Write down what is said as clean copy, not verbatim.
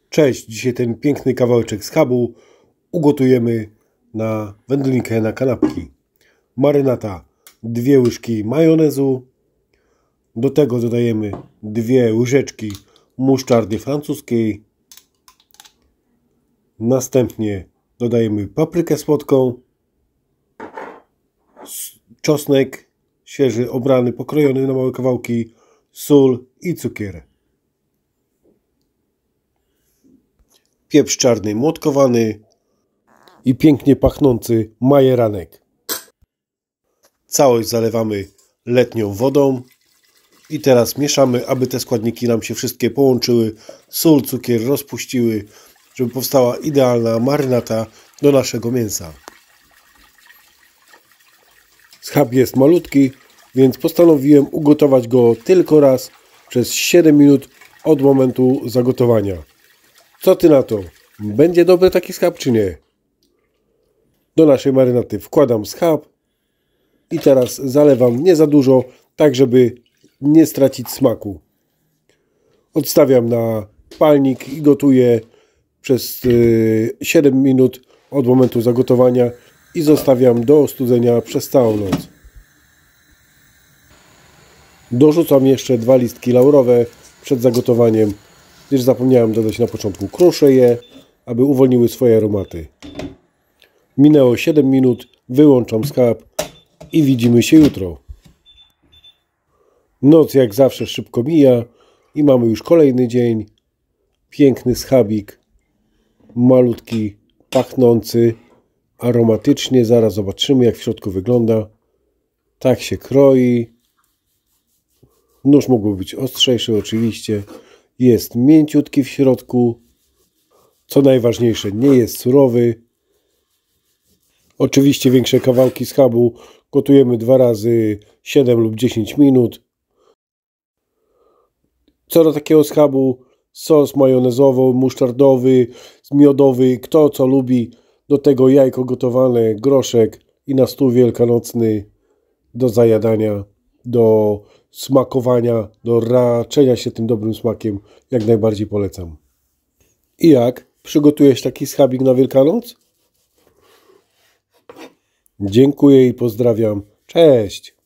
Cześć, dzisiaj ten piękny kawałeczek schabu ugotujemy na wędlinkę na kanapki. Marynata 2 łyżki majonezu, do tego dodajemy 2 łyżeczki musztardy francuskiej, następnie dodajemy paprykę słodką, czosnek świeży, obrany, pokrojony na małe kawałki, sól i cukier. Pieprz czarny młotkowany i pięknie pachnący majeranek. Całość zalewamy letnią wodą i teraz mieszamy, aby te składniki nam się wszystkie połączyły, sól, cukier rozpuściły, żeby powstała idealna marynata do naszego mięsa. Schab jest malutki, więc postanowiłem ugotować go tylko raz przez 7 minut od momentu zagotowania. Co ty na to? Będzie dobry taki schab czy nie? Do naszej marynaty wkładam schab i teraz zalewam nie za dużo, tak żeby nie stracić smaku. Odstawiam na palnik i gotuję przez 7 minut od momentu zagotowania i zostawiam do ostudzenia przez całą noc. Dorzucam jeszcze 2 listki laurowe przed zagotowaniem, gdyż zapomniałem dodać na początku. Kruszę je, aby uwolniły swoje aromaty. Minęło 7 minut, wyłączam schab i widzimy się jutro. Noc jak zawsze szybko mija i mamy już kolejny dzień. Piękny schabik, malutki, pachnący, aromatycznie. Zaraz zobaczymy, jak w środku wygląda. Tak się kroi. Nóż mógłby być ostrzejszy oczywiście. Jest mięciutki w środku. Co najważniejsze, nie jest surowy. Oczywiście większe kawałki schabu gotujemy 2 razy 7 lub 10 minut. Co do takiego schabu, sos majonezowy, musztardowy, miodowy, kto co lubi. Do tego jajko gotowane, groszek i na stół wielkanocny do zajadania, do smakowania, do raczenia się tym dobrym smakiem. Jak najbardziej polecam. I jak? Przygotujesz taki schabik na Wielkanoc? Dziękuję i pozdrawiam. Cześć!